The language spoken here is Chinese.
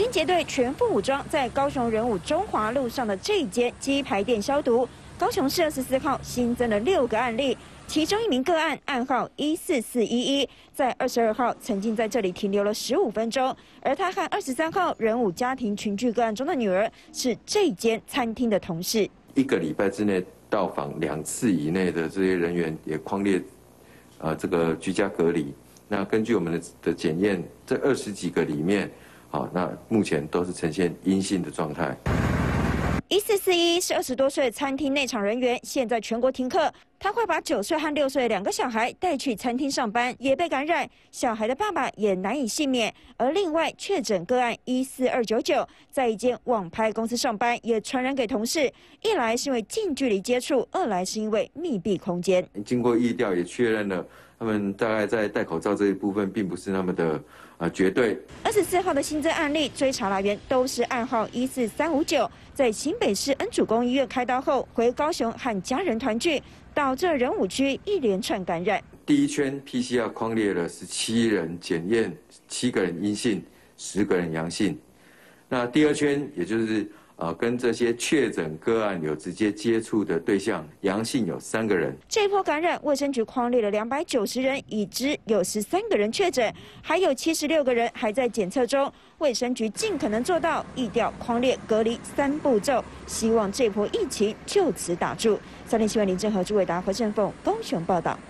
清洁队全副武装，在高雄仁武中华路上的这一间鸡排店消毒。高雄市24号新增了6个案例，其中一名个案暗号14411，在22号曾经在这里停留了15分钟，而他和23号仁武家庭群聚个案中的女儿是这间餐厅的同事。 1个礼拜之内到访2次以内的这些人员也匡列，这个居家隔离。那根据我们的检验，这20几个里面，好，那目前都是呈现阴性的状态。 1441是20多岁餐厅内场人员，现在全国停课。他会把9岁和6岁2个小孩带去餐厅上班，也被感染，小孩的爸爸也难以幸免。而另外确诊个案14299，在一间网拍公司上班，也传染给同事。一来是因为近距离接触，二来是因为密闭空间。经过疫调也确认了，他们大概在戴口罩这一部分并不是那么的绝对。24号的新增案例追查来源都是暗号14359，在新北市恩主公医院开刀后回高雄和家人团聚，导致仁武区一连串感染。第一圈 PCR 匡列了17人，检验7个人阴性，10个人阳性。那第二圈也就是跟这些确诊个案有直接接触的对象，阳性有3个人。这一波感染，卫生局匡列了290人，已知有13个人确诊，还有76个人还在检测中。卫生局尽可能做到疫调、匡列、隔离3步骤，希望这波疫情就此打住。3立新闻林正和、朱伟达、何振凤高雄报道。